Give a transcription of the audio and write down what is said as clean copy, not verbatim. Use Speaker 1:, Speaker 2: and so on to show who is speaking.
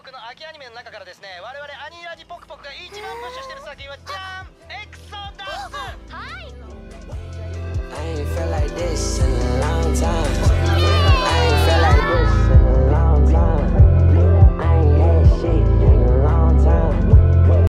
Speaker 1: の秋アニメの中からですね、我々アニラジポクポクが一番プッシュしてる作品はじゃ